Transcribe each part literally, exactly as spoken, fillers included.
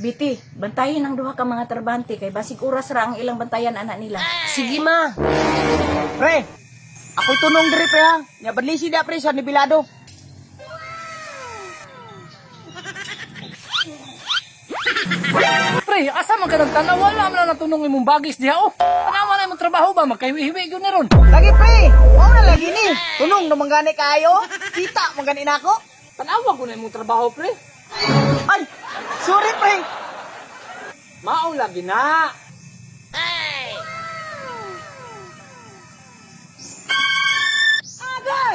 Biti, bantayin ang duha ka mga trabahante kay basig oras ra ang ilang bantayan anak nila. Sige ma. Pre, ako'y tunong diri pre ha. Nya badlisi da pre sa nibilado. Pre, asa man ka nagtanaw? Wala man na tunong imong bagis diha oh. Tanawa na imong trabaho ba? Magkahiwi-hiwi yun na ron. Lagi pre, wala na lagi ni. Tunong naman gani kayo. Kita man gani nako. Tanawa ko na imong trabaho pre. Ay, sorry pre. Mao lagi na. Agay!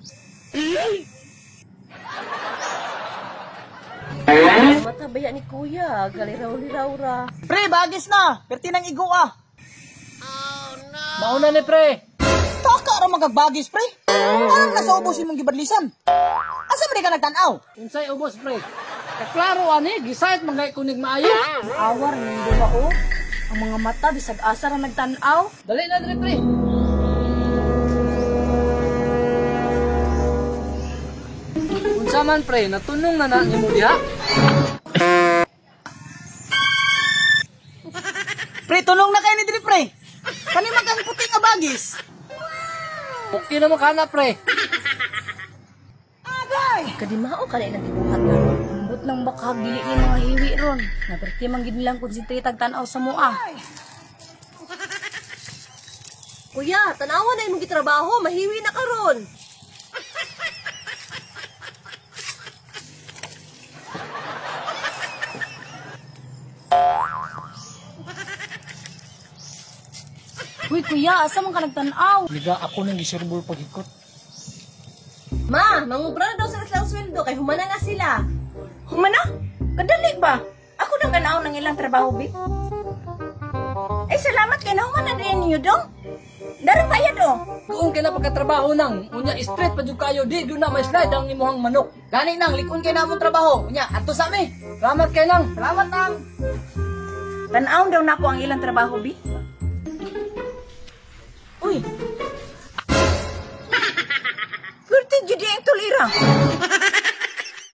Mata baya ni kuya, galiraw-liraw ra. Pre, bagis na. Perti nang igo ah. Mauna ni pre. Taka ra magagbagis pre. Parang nasa ubos imong gibadlisan. Asa man di ka nagtanaw? Unsay ubos pre? Kaklaro ani, gisayt man gay kunig maayo. Awar ning duha o. Ang mga mata bisag asa ra nagtan-aw. Dali na dre pre. Unsa man pre, natunong na na nimo diha. Pre, tunong na kayo ni diri pre. Kani man kang puti nga bagis. Okay na mo kana pre. Agay! Kadimao ka na gibuhat na. Ambot lang baka dili ni mga hiwi ron. Naperti man gid nilang konsentrate tag tan-aw sa mua. Kuya, tanawa na imong gitrabaho, mahiwi na karon. Uy kuya, asa man ka nagtan-aw? Liga ako nang gisurbol pagikot. Ma, mangubra na daw sa ilang sweldo kay humana na sila. Humana? Kadali ba? Ako nang ganaw ng ilang trabaho, bi. Ay, salamat kay na humana din niyo dong. Darang bayad o. Kung kay na pagkatrabaho nang, unya straight pa jud kayo, di gyud na may slide ang imong manok. Gani nang likon kay namo trabaho. Nya, adto sa mi. Salamat kay nang. Salamat nang. Tan-aw daw nako ang ilang trabaho, bi. Uy. Pwerte jud ang tulira.